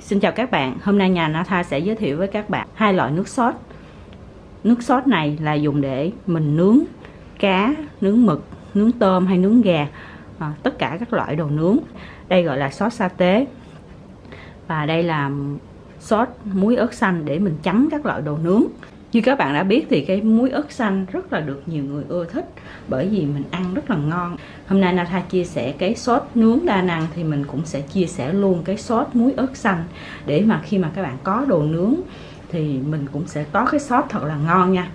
Xin chào các bạn, hôm nay nhà Natha sẽ giới thiệu với các bạn hai loại nước sốt. Nước sốt này là dùng để mình nướng cá, nướng mực, nướng tôm hay nướng gà, tất cả các loại đồ nướng. Đây gọi là sốt sa tế. Và đây là sốt muối ớt xanh để mình chấm các loại đồ nướng. Như các bạn đã biết thì cái muối ớt xanh rất là được nhiều người ưa thích, bởi vì mình ăn rất là ngon. Hôm nay Natha chia sẻ cái sốt nướng đa năng thì mình cũng sẽ chia sẻ luôn cái sốt muối ớt xanh, để mà khi mà các bạn có đồ nướng thì mình cũng sẽ có cái sốt thật là ngon nha.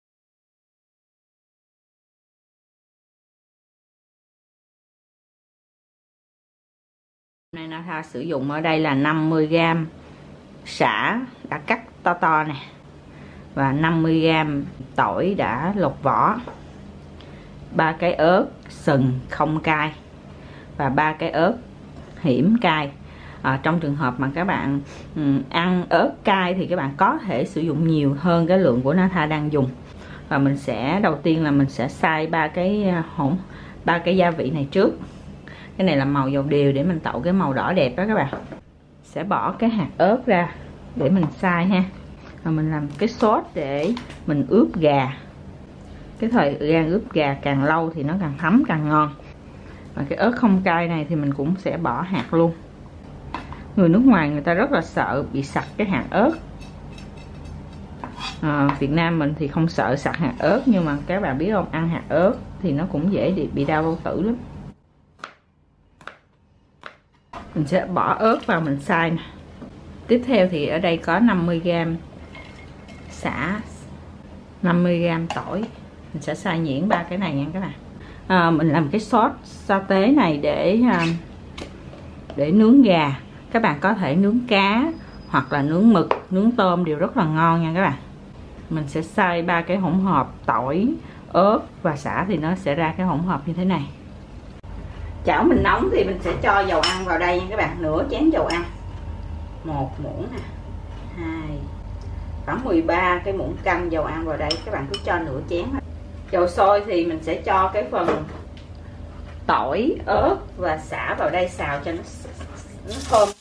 Hôm nay Natha sử dụng ở đây là 50g sả đã cắt to to nè, và 50g tỏi đã lột vỏ, 3 cái ớt sừng không cay và 3 cái ớt hiểm cay. Trong trường hợp mà các bạn ăn ớt cay thì các bạn có thể sử dụng nhiều hơn cái lượng của Natha đang dùng. Và mình sẽ đầu tiên là mình sẽ xay ba cái gia vị này trước. Cái này là màu dầu điều để mình tạo cái màu đỏ đẹp đó các bạn. Sẽ bỏ cái hạt ớt ra để mình xay ha. Và mình làm cái sốt để mình ướp gà. Cái thời gian ướp gà càng lâu thì nó càng thấm càng ngon. Và cái ớt không cay này thì mình cũng sẽ bỏ hạt luôn. Người nước ngoài người ta rất là sợ bị sặc cái hạt ớt. Việt Nam mình thì không sợ sặc hạt ớt, nhưng mà các bạn biết không, ăn hạt ớt thì nó cũng dễ bị đau bao tử lắm. Mình sẽ bỏ ớt vào mình xay nè. Tiếp theo thì ở đây có 50g sả, 50g tỏi. Mình sẽ xay nhuyễn ba cái này nha các bạn. Mình làm cái sốt sa tế này để nướng gà. Các bạn có thể nướng cá hoặc là nướng mực, nướng tôm đều rất là ngon nha các bạn. Mình sẽ xay ba cái hỗn hợp tỏi, ớt và sả thì nó sẽ ra cái hỗn hợp như thế này. Chảo mình nóng thì mình sẽ cho dầu ăn vào đây nha các bạn, nửa chén dầu ăn. 1 muỗng nè, 2, khoảng 13 cái muỗng canh dầu ăn vào đây, các bạn cứ cho nửa chén. Dầu sôi thì mình sẽ cho cái phần tỏi, ớt và sả vào đây xào cho nó thơm.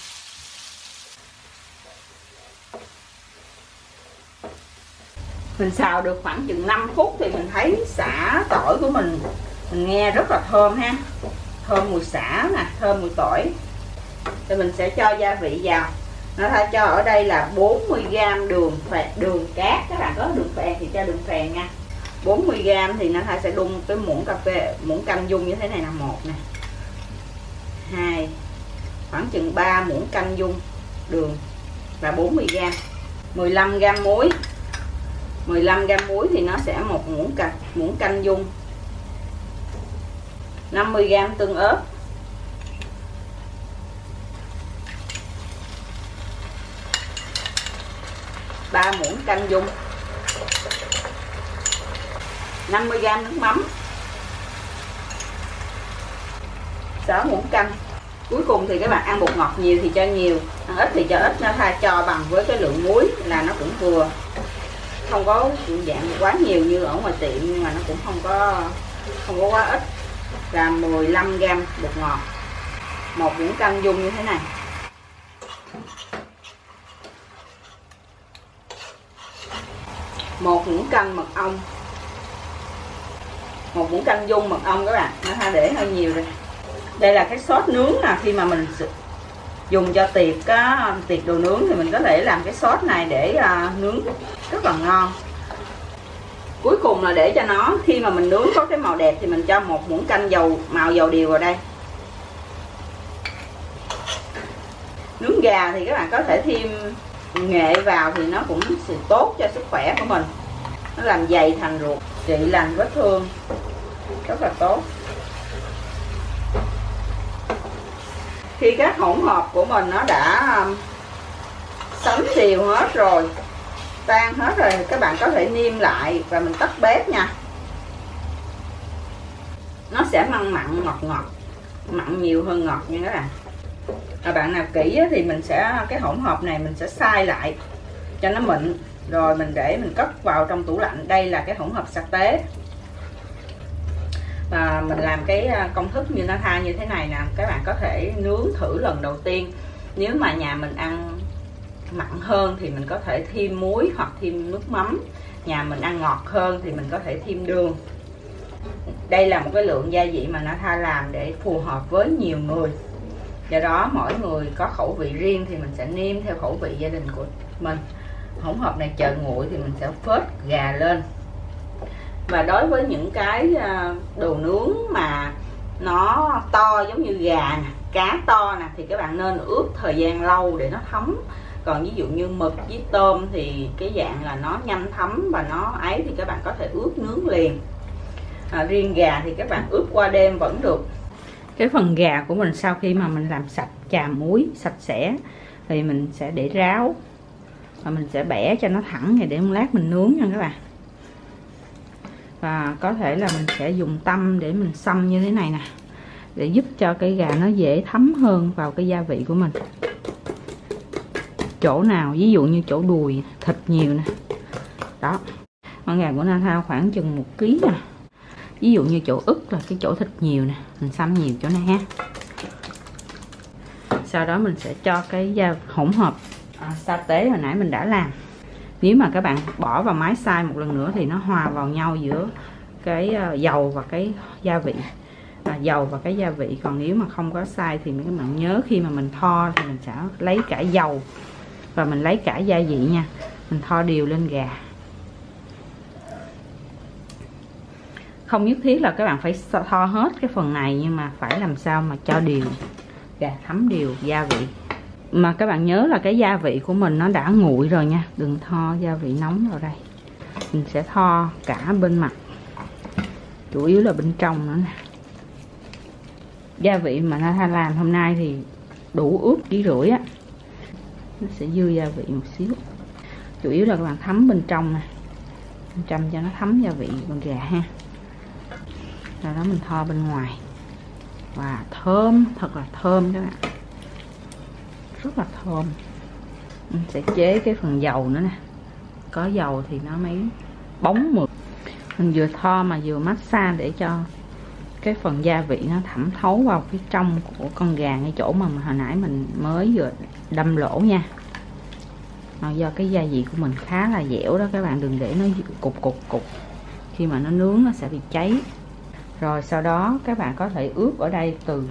Mình xào được khoảng chừng 5 phút thì mình thấy sả tỏi của mình nghe rất là thơm ha. Thơm mùi sả nè, thơm mùi tỏi. Thì mình sẽ cho gia vị vào. Nó thay cho ở đây là 40g đường cát. Các bạn có đường phèn thì cho đường phèn nha. 40g thì nó thay sẽ đun cái muỗng canh dung như thế này là 1 nè, 2, khoảng chừng 3 muỗng canh dung đường và 40g. 15g muối. 15g muối thì nó sẽ 1 muỗng canh dung. 50g tương ớt. 3 muỗng canh dung. 50g nước mắm. 6 muỗng canh. Cuối cùng thì các bạn ăn bột ngọt nhiều thì cho nhiều, ăn ít thì cho ít. Nó thay cho bằng với cái lượng muối là nó cũng vừa, không có dạng quá nhiều như ở ngoài tiệm, nhưng mà nó cũng không có quá ít. Là 15g bột ngọt, 1 muỗng canh dung như thế này. Một muỗng canh mật ong, 1 muỗng canh dung mật ong các bạn, nó để hơi nhiều rồi. Đây là cái sốt nướng nè, khi mà mình dùng cho tiệc đồ nướng thì mình có thể làm cái sốt này để nướng rất là ngon. Cuối cùng là để cho nó khi mà mình nướng có cái màu đẹp thì mình cho 1 muỗng canh màu dầu điều vào đây. Nướng gà thì các bạn có thể thêm nghệ vào thì nó cũng sẽ tốt cho sức khỏe của mình. Nó làm dày thành ruột, trị lành vết thương rất là tốt. Khi các hỗn hợp của mình nó đã sánh đều hết rồi, tan hết rồi, các bạn có thể niêm lại và mình tắt bếp nha. Nó sẽ mặn ngọt, mặn nhiều hơn ngọt nha các bạn. Bạn nào kỹ thì mình sẽ cái hỗn hợp này mình sẽ xay lại cho nó mịn, rồi mình để mình cất vào trong tủ lạnh. Đây là cái hỗn hợp sa tế. Và mình làm cái công thức như nó thay như thế này nè, các bạn có thể nướng thử lần đầu tiên Nếu mà nhà mình ăn mặn hơn thì mình có thể thêm muối hoặc thêm nước mắm. Nhà mình ăn ngọt hơn thì mình có thể thêm đường. Đây là một cái lượng gia vị mà Natha làm để phù hợp với nhiều người. Do đó mỗi người có khẩu vị riêng thì mình sẽ nêm theo khẩu vị gia đình của mình. Hỗn hợp này chờ nguội thì mình sẽ phết gà lên. Và đối với những cái đồ nướng mà nó to giống như gà nè, cá to nè, thì các bạn nên ướp thời gian lâu để nó thấm. Còn ví dụ như mực với tôm thì cái dạng là nó nhanh thấm và nó ấy thì các bạn có thể ướp nướng liền. Riêng gà thì các bạn ướp qua đêm vẫn được. Cái phần gà của mình sau khi mà mình làm sạch chà muối sạch sẽ thì mình sẽ để ráo và mình sẽ bẻ cho nó thẳng này để một lát mình nướng nha các bạn. Và có thể là mình sẽ dùng tăm để mình xăm như thế này nè, để giúp cho cái gà nó dễ thấm hơn vào cái gia vị của mình. Chỗ nào ví dụ như chỗ đùi thịt nhiều nè, đó, con gà của Natha khoảng chừng 1 kg nè. Ví dụ như chỗ ức là cái chỗ thịt nhiều nè, mình xăm nhiều chỗ này ha. Sau đó mình sẽ cho cái hỗn hợp sa tế hồi nãy mình đã làm. Nếu mà các bạn bỏ vào máy xay một lần nữa thì nó hòa vào nhau giữa cái dầu và cái gia vị. Dầu và cái gia vị. Còn nếu mà không có xay thì các bạn nhớ khi mà mình tho thì mình sẽ lấy cả dầu và mình lấy cả gia vị nha. Mình tho đều lên gà. Không nhất thiết là các bạn phải tho hết cái phần này, nhưng mà phải làm sao mà cho đều gà thấm đều gia vị. Mà các bạn nhớ là cái gia vị của mình nó đã nguội rồi nha, đừng tho gia vị nóng vào đây. Mình sẽ tho cả bên mặt, chủ yếu là bên trong nữa nè. Gia vị mà Natha làm hôm nay thì đủ ướp 1,5 kg á, nó sẽ dư gia vị một xíu. Chủ yếu là các bạn thấm bên trong nè, bên trong cho nó thấm gia vị con gà ha. Rồi đó mình tho bên ngoài. Và thơm, thật là thơm các bạn, rất là thơm. Mình sẽ chế cái phần dầu nữa nè, có dầu thì nó mới bóng mượt. Mình vừa tho mà vừa massage để cho cái phần gia vị nó thẩm thấu vào cái trong của con gà, ngay chỗ mà hồi nãy mình mới vừa đâm lỗ nha. Do cái gia vị của mình khá là dẻo đó, các bạn đừng để nó cục. Khi mà nó nướng nó sẽ bị cháy. Rồi sau đó các bạn có thể ướp ở đây từ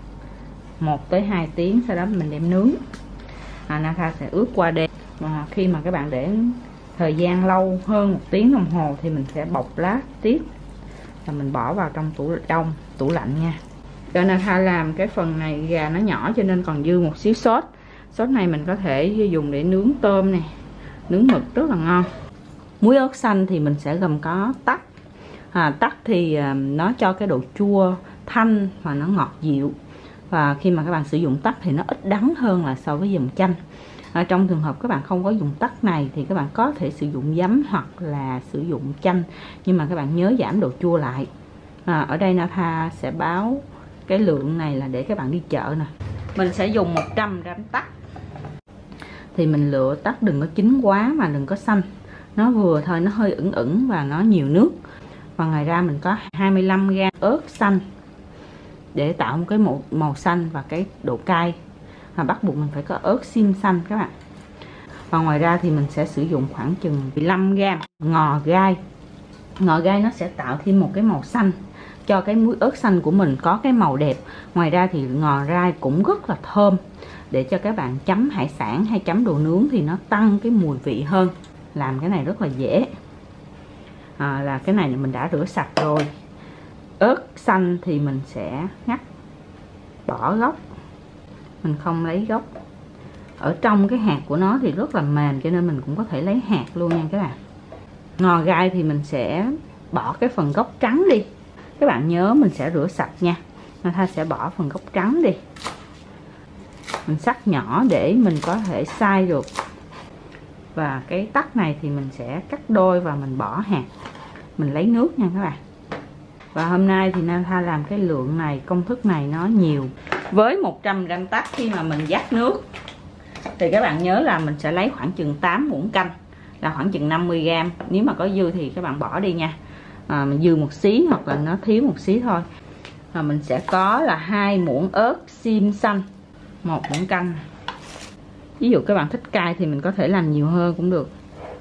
1 tới 2 tiếng, sau đó mình đem nướng. Natha sẽ ướp qua đêm. Và khi mà các bạn để thời gian lâu hơn 1 tiếng đồng hồ thì mình sẽ bọc lá tiếp và mình bỏ vào trong tủ lạnh nha. Cho Natha làm cái phần này gà nó nhỏ cho nên còn dư một xíu sốt. Sốt này mình có thể dùng để nướng tôm này, nướng mực rất là ngon. Muối ớt xanh thì mình sẽ gồm có tắc. Tắc thì nó cho cái độ chua thanh và nó ngọt dịu. Và khi mà các bạn sử dụng tắc thì nó ít đắng hơn là so với dầm chanh. Trong trường hợp các bạn không có dùng tắc này thì các bạn có thể sử dụng giấm hoặc là sử dụng chanh, nhưng mà các bạn nhớ giảm độ chua lại. Ở đây Natha sẽ báo cái lượng này là để các bạn đi chợ nè. Mình sẽ dùng 100 g tắc. Thì mình lựa tắc đừng có chín quá mà đừng có xanh, nó vừa thôi, nó hơi ửng và nó nhiều nước. Và ngoài ra mình có 25 g ớt xanh để tạo một cái màu xanh và cái độ cay. Bắt buộc mình phải có ớt xiêm xanh các bạn. Và ngoài ra thì mình sẽ sử dụng khoảng chừng 15 g ngò gai. Ngò gai nó sẽ tạo thêm một cái màu xanh cho cái muối ớt xanh của mình có cái màu đẹp. Ngoài ra thì ngò gai cũng rất là thơm, để cho các bạn chấm hải sản hay chấm đồ nướng thì nó tăng cái mùi vị hơn. Làm cái này rất là dễ. Là cái này mình đã rửa sạch rồi. Ớt xanh thì mình sẽ ngắt, bỏ gốc, mình không lấy gốc. Ở trong cái hạt của nó thì rất là mềm cho nên mình cũng có thể lấy hạt luôn nha các bạn. Ngò gai thì mình sẽ bỏ cái phần gốc trắng đi. Các bạn nhớ mình sẽ rửa sạch nha. Natha sẽ bỏ phần gốc trắng đi. Mình cắt nhỏ để mình có thể xay được. Và cái tắc này thì mình sẽ cắt đôi và mình bỏ hạt. Mình lấy nước nha các bạn. Và hôm nay thì Natha làm cái lượng này, công thức này nó nhiều. Với 100 g tắc khi mà mình vắt nước thì các bạn nhớ là mình sẽ lấy khoảng chừng 8 muỗng canh, là khoảng chừng 50 g. Nếu mà có dư thì các bạn bỏ đi nha. Mình dư một xí hoặc là nó thiếu một xí thôi. Và mình sẽ có là 2 muỗng ớt xiêm xanh, 1 muỗng canh. Ví dụ các bạn thích cay thì mình có thể làm nhiều hơn cũng được,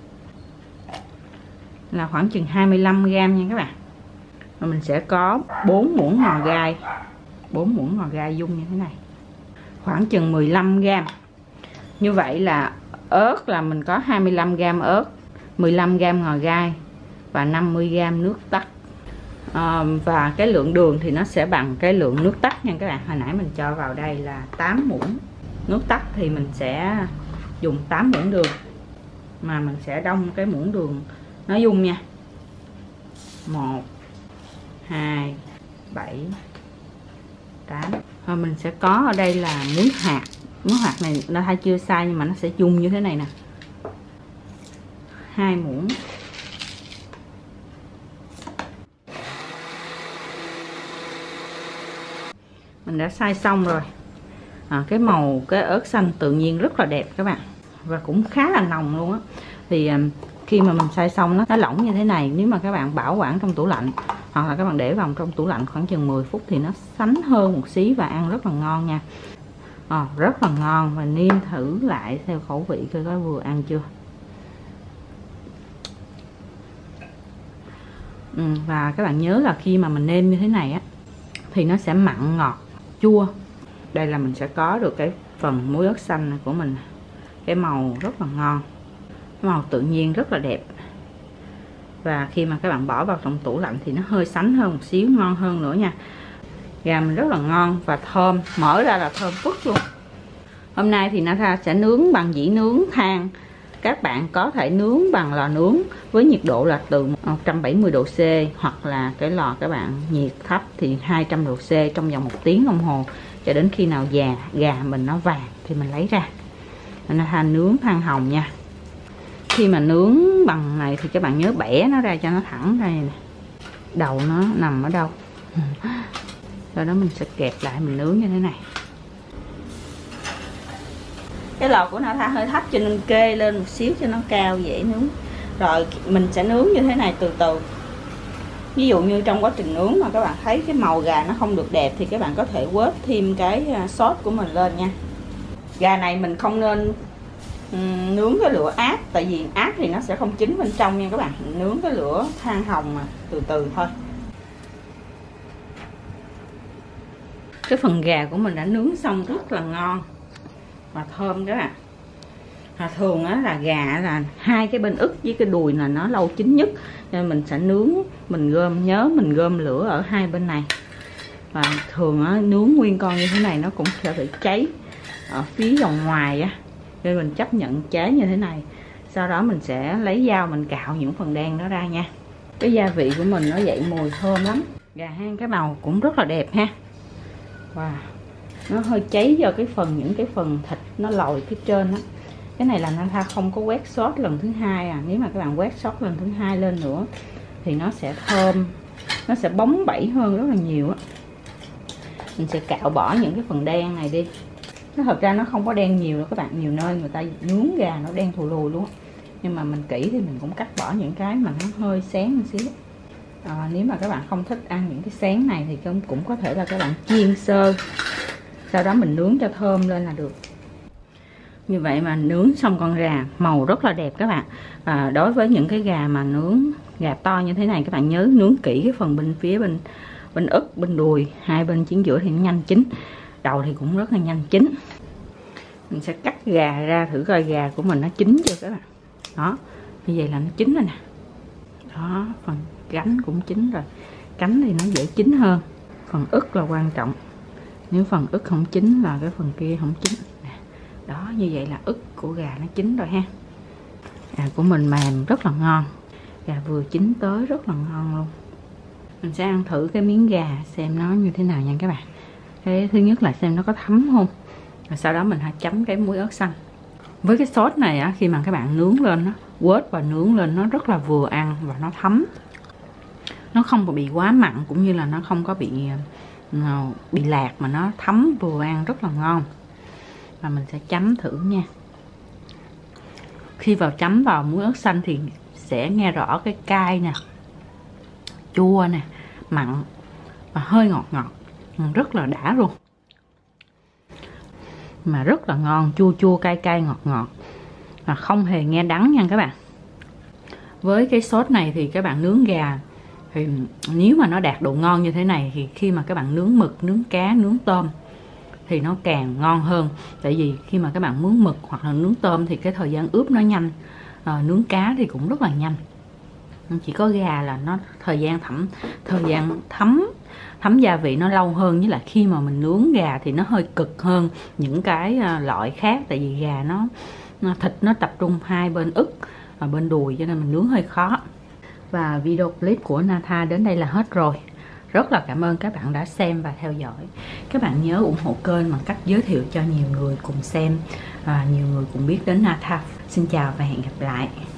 là khoảng chừng 25g nha các bạn. Và mình sẽ có 4 muỗng ngò gai, 4 muỗng ngò gai dung như thế này, khoảng chừng 15g. Như vậy là ớt là mình có 25g ớt, 15g ngò gai và 50g nước tắc. Và cái lượng đường thì nó sẽ bằng cái lượng nước tắc nha các bạn. Hồi nãy mình cho vào đây là 8 muỗng nước tắc thì mình sẽ dùng 8 muỗng đường, mà mình sẽ đông cái muỗng đường nó dung nha. 1 2 7 8. Và mình sẽ có ở đây là muối hạt. Muối hạt này nó hay chưa sai nhưng mà nó sẽ dung như thế này nè. 2 muỗng. Mình đã xay xong rồi. Cái màu cái ớt xanh tự nhiên rất là đẹp các bạn, và cũng khá là nồng luôn á. Thì khi mà mình xay xong nó lỏng như thế này, nếu mà các bạn bảo quản trong tủ lạnh hoặc là các bạn để vào trong tủ lạnh khoảng chừng 10 phút thì nó sánh hơn một xí và ăn rất là ngon nha. Rất là ngon, và nêm thử lại theo khẩu vị coi có vừa ăn chưa. Và các bạn nhớ là khi mà mình nêm như thế này á thì nó sẽ mặn ngọt chua. Đây là mình sẽ có được cái phần muối ớt xanh này của mình, cái màu rất là ngon, màu tự nhiên rất là đẹp. Và khi mà các bạn bỏ vào trong tủ lạnh thì nó hơi sánh hơn một xíu, ngon hơn nữa nha. Gà mình rất là ngon và thơm, mở ra là thơm phức luôn. Hôm nay thì Natha sẽ nướng bằng dĩ nướng than. Các bạn có thể nướng bằng lò nướng với nhiệt độ là từ 170 độ C, hoặc là cái lò các bạn nhiệt thấp thì 200 độ C trong vòng 1 tiếng đồng hồ, cho đến khi nào gà mình nó vàng thì mình lấy ra. Natha nướng than hồng nha. Khi mà nướng bằng này thì các bạn nhớ bẻ nó ra cho nó thẳng đây nè. Đầu nó nằm ở đâu. Sau đó mình sẽ kẹp lại mình nướng như thế này. Cái lò của Natha hơi thấp cho nên kê lên một xíu cho nó cao dễ nướng. Rồi mình sẽ nướng như thế này từ từ. Ví dụ như trong quá trình nướng mà các bạn thấy cái màu gà nó không được đẹp thì các bạn có thể quết thêm cái sốt của mình lên nha. Gà này mình không nên nướng cái lửa áp, tại vì áp thì nó sẽ không chín bên trong nha các bạn. Nướng cái lửa than hồng mà từ từ thôi. Cái phần gà của mình đã nướng xong rất là ngon và thơm các bạn. Thường á là gà là hai cái bên ức với cái đùi là nó lâu chín nhất, nên mình sẽ nướng, mình gom lửa ở hai bên này. Và thường á, nướng nguyên con như thế này nó cũng sẽ bị cháy ở phía vòng ngoài á, nên mình chấp nhận cháy như thế này. Sau đó mình sẽ lấy dao mình cạo những phần đen đó ra nha. Cái gia vị của mình nó dậy mùi thơm lắm. Gà hang cái màu cũng rất là đẹp ha. Wow, nó hơi cháy do những cái phần thịt nó lòi phía trên đó. Cái này là Natha không có quét sốt lần thứ hai nếu mà các bạn quét sốt lần thứ hai lên nữa thì nó sẽ thơm, nó sẽ bóng bẩy hơn rất là nhiều á. Mình sẽ cạo bỏ những cái phần đen này đi. Thật ra nó không có đen nhiều đâu các bạn, nhiều nơi người ta nướng gà nó đen thù lùi luôn. Nhưng mà mình kỹ thì mình cũng cắt bỏ những cái mà nó hơi xém một xíu. Nếu mà các bạn không thích ăn những cái xén này thì cũng có thể là các bạn chiên sơ, sau đó mình nướng cho thơm lên là được. Như vậy mà nướng xong con gà màu rất là đẹp các bạn. Đối với những cái gà mà nướng gà to như thế này, các bạn nhớ nướng kỹ cái phần bên phía bên ức, bên đùi, hai bên chính giữa thì nó nhanh chín, đầu thì cũng rất là nhanh chín. Mình sẽ cắt gà ra thử coi gà của mình nó chín chưa các bạn. Đó, như vậy là nó chín rồi nè. Đó, phần cánh cũng chín rồi, cánh thì nó dễ chín hơn. Phần ức là quan trọng, nếu phần ức không chín là cái phần kia không chín. Đó, như vậy là ức của gà nó chín rồi ha. Gà của mình mềm rất là ngon, gà vừa chín tới rất là ngon luôn. Mình sẽ ăn thử cái miếng gà xem nó như thế nào nha các bạn. Cái thứ nhất là xem nó có thấm không, và sau đó mình hãy chấm cái muối ớt xanh. Với cái sốt này á, khi mà các bạn nướng lên nó quết và nướng lên nó rất là vừa ăn và nó thấm, nó không có bị quá mặn cũng như là nó không có bị lạc, mà nó thấm vừa ăn rất là ngon. Và mình sẽ chấm thử nha. Khi chấm vào muối ớt xanh thì sẽ nghe rõ cái cay nè, chua nè, mặn và hơi ngọt ngọt, rất là đã luôn. mà rất là ngon, chua chua cay cay ngọt ngọt, và không hề nghe đắng nha các bạn. Với cái sốt này thì các bạn nướng gà thì nếu mà nó đạt độ ngon như thế này thì khi mà các bạn nướng mực, nướng cá, nướng tôm thì nó càng ngon hơn. Tại vì khi mà các bạn nướng mực hoặc là nướng tôm thì cái thời gian ướp nó nhanh, nướng cá thì cũng rất là nhanh. Chỉ có gà là nó thời gian thấm gia vị nó lâu hơn, với lại khi mà mình nướng gà thì nó hơi cực hơn những cái loại khác, tại vì gà nó thịt nó tập trung hai bên ức và bên đùi, cho nên mình nướng hơi khó. Và video clip của Natha đến đây là hết rồi. Rất là cảm ơn các bạn đã xem và theo dõi. Các bạn nhớ ủng hộ kênh bằng cách giới thiệu cho nhiều người cùng xem và nhiều người cùng biết đến Natha. Xin chào và hẹn gặp lại.